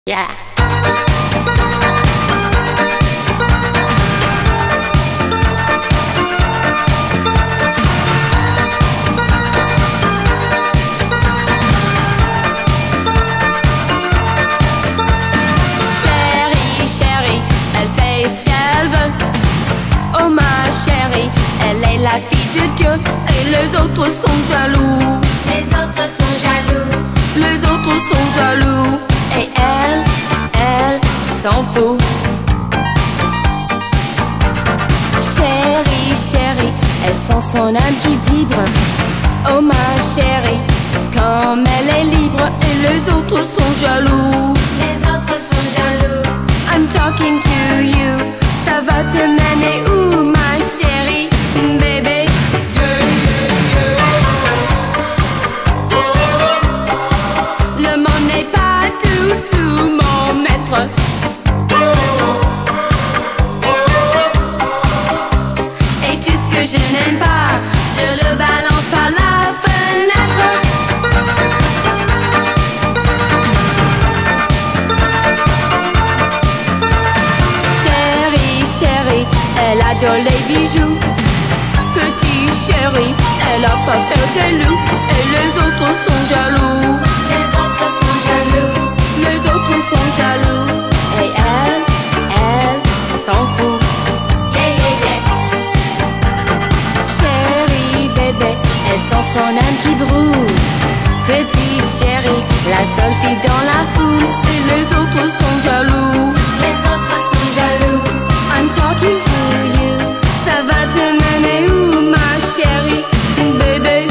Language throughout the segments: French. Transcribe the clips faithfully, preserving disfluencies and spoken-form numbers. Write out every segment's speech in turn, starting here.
Yeah. Chérie, chérie, elle fait ce qu'elle veut. Oh ma chérie, elle est la fille de Dieu. Et les autres sont jaloux. Les autres sont jaloux. Les autres sont jaloux. Et elle, elle s'en fout. Chérie, chérie, elle sent son âme qui vibre. Oh ma chérie, comme elle est libre. Et les autres sont jaloux. Les autres sont jaloux. I'm talking to you. Ça va te mener où ma chérie, bébé? Le monde n'est pas tout, tout mon maître. Et tout ce que je n'aime pas, je le balance par la fenêtre. Chérie, chérie, elle adore les bijoux. Petit chéri, elle a pas peur des loups. Et les autres sont jaloux. Les autres sont jaloux. Les autres sont jaloux. Et elle, elle s'en fout. Yeah, yeah, yeah. Chérie, bébé, elle sent son âme qui brûle. Petite chérie, la seule fille dans la foule. Et les autres sont jaloux. Les autres sont jaloux. I'm talking to you. Ça va te mener où ma chérie, bébé?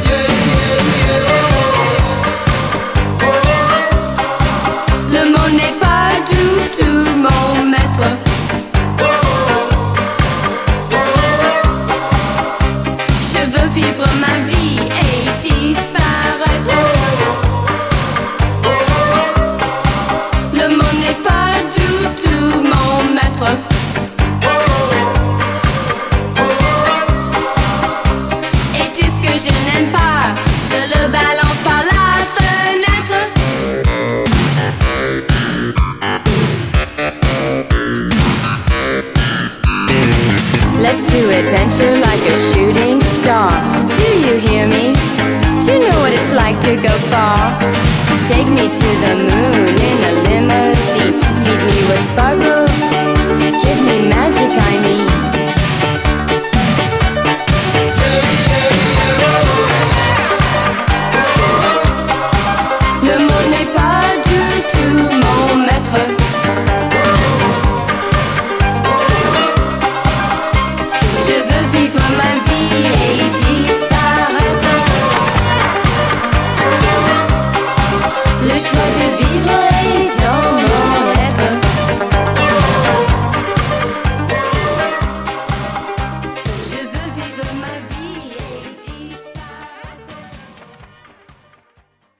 Le monde n'est pas du tout mon maître. Je veux vivre ma vie et disparaître. Le monde n'est pas du tout mon maître. Et tout ce que je n'aime pas, je le balance par la fenêtre. Let's do adventure like a shooting star. Do you hear me? Do you know what it's like to go far? Take me to the moon in a limousine. Feed me with sparkles. Give me magic, I mean. Le monde n'est pas du tout mon maître. Je veux vivre ma vie et disparaître. Le choix de vivre